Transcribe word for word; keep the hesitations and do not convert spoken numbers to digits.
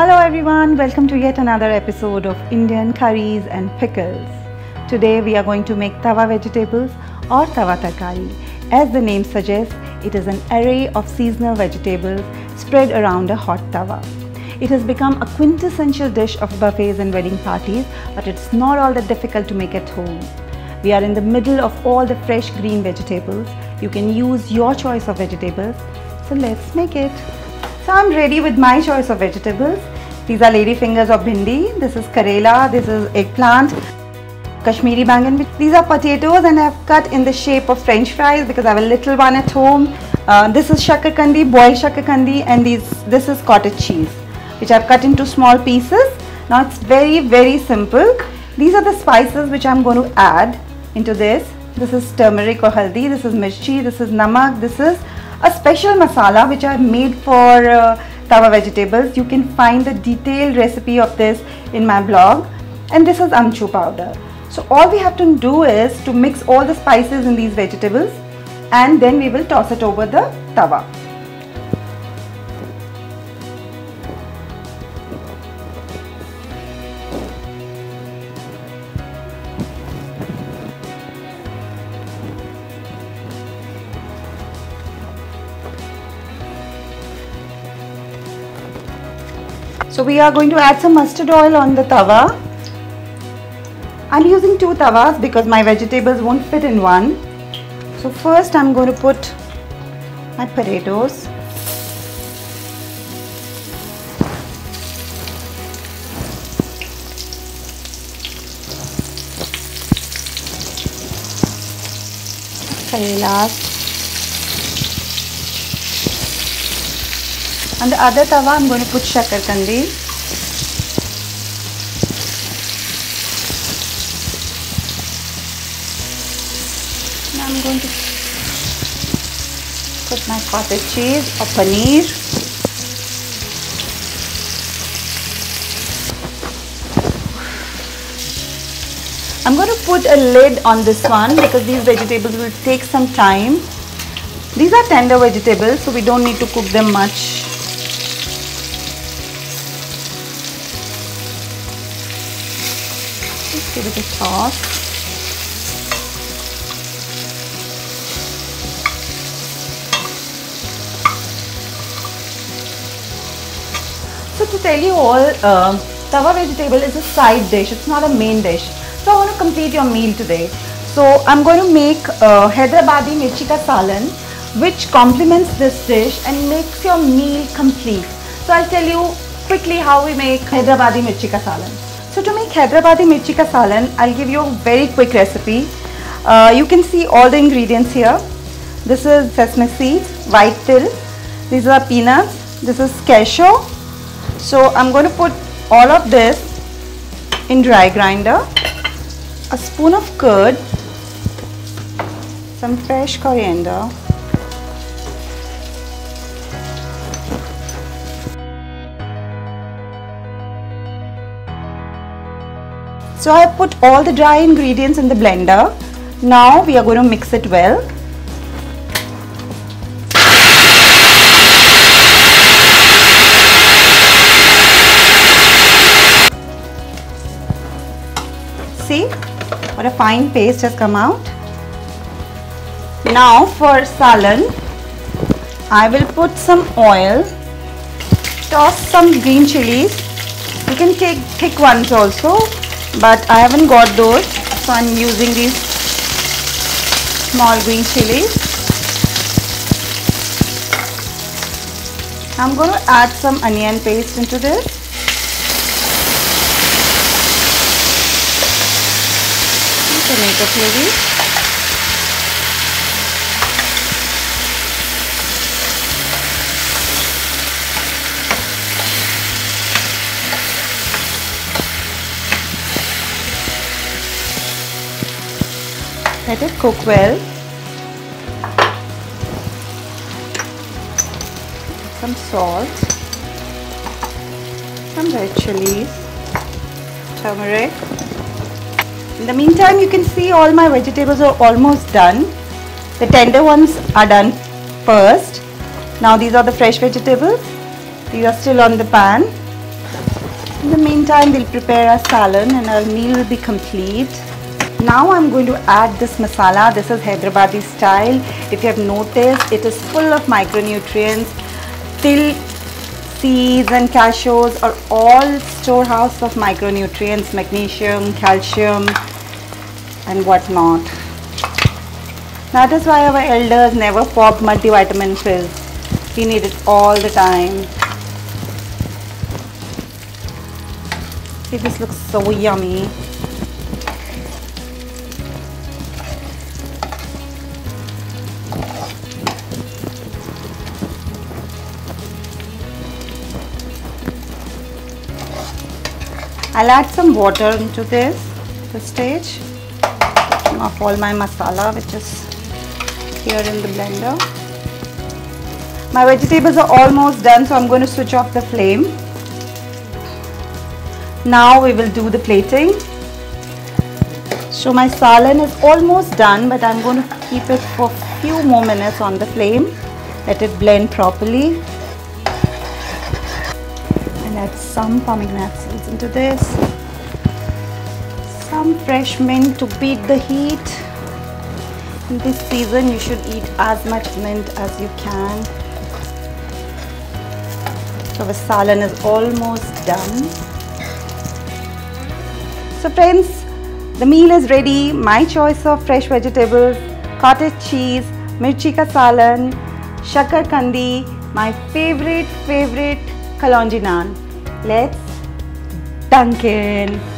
Hello everyone, welcome to yet another episode of Indian curries and pickles. Today we are going to make tawa vegetables or tawa tarkari. As the name suggests, it is an array of seasonal vegetables spread around a hot tawa. It has become a quintessential dish of buffets and wedding parties, but it's not all that difficult to make at home. We are in the middle of all the fresh green vegetables. You can use your choice of vegetables. So let's make it. So I'm ready with my choice of vegetables. These are lady fingers of bhindi, this is karela, this is eggplant, Kashmiri bangan. These are potatoes and I've cut in the shape of french fries because I have a little one at home. Uh, this is shakarkandi, boiled shakarkandi, and these, this is cottage cheese which I've cut into small pieces. Now it's very very simple. These are the spices which I'm going to add into this. This is turmeric or haldi, this is mirchi, this is namak, this is a special masala which I've made for uh, tawa vegetables. You can find the detailed recipe of this in my blog. And this is amchur powder. So all we have to do is to mix all the spices in these vegetables and then we will toss it over the tawa. So we are going to add some mustard oil on the tawa. I'm using two tawas because my vegetables won't fit in one. So first I'm going to put my potatoes. Karelas. On the other tawa, I'm going to put shakarkandi. Now I'm going to put my cottage cheese or paneer. I'm going to put a lid on this one because these vegetables will take some time. These are tender vegetables, so we don't need to cook them much. Give it a toss. So to tell you all, uh, tawa vegetable is a side dish, it's not a main dish. So I want to complete your meal today. So I'm going to make uh, Hyderabadi mirchi ka salan, which complements this dish and makes your meal complete. So I'll tell you quickly how we make Hyderabadi mirchi ka salan. So to make Hyderabadi mirchi ka salan, I'll give you a very quick recipe. Uh, you can see all the ingredients here. This is sesame seeds, white till, these are peanuts, this is cashew. So I'm going to put all of this in dry grinder, a spoon of curd, some fresh coriander, so I have put all the dry ingredients in the blender. Now we are going to mix it well. See what a fine paste has come out. Now for salan, I will put some oil, toss some green chilies. You can take thick ones also, but I haven't got those, so I'm using these small green chilies. I'm going to add some onion paste into this. Tomato puree. Let it cook well. Some salt, some red chilies, turmeric. In the meantime, you can see all my vegetables are almost done. The tender ones are done first. Now these are the fresh vegetables. These are still on the pan. In the meantime, we'll prepare our salan and our meal will be complete. Now I'm going to add this masala. This is Hyderabadi style. If you have noticed, it is full of micronutrients. Till seeds and cashews are all storehouse of micronutrients, magnesium, calcium and whatnot. That is why our elders never popped multivitamin pills. We need it all the time. See, this looks so yummy. I'll add some water into this, this stage, of all my masala which is here in the blender. My vegetables are almost done, so I'm going to switch off the flame. Now we will do the plating. So my salan is almost done, but I'm going to keep it for a few more minutes on the flame. Let it blend properly. And add some pomegranate seeds into this. Some fresh mint to beat the heat. In this season, you should eat as much mint as you can. So the salan is almost done. So friends, the meal is ready. My choice of fresh vegetables, cottage cheese, mirchi ka salan, shakar kandi, my favorite favorite kalonji naan. Let's dunk in.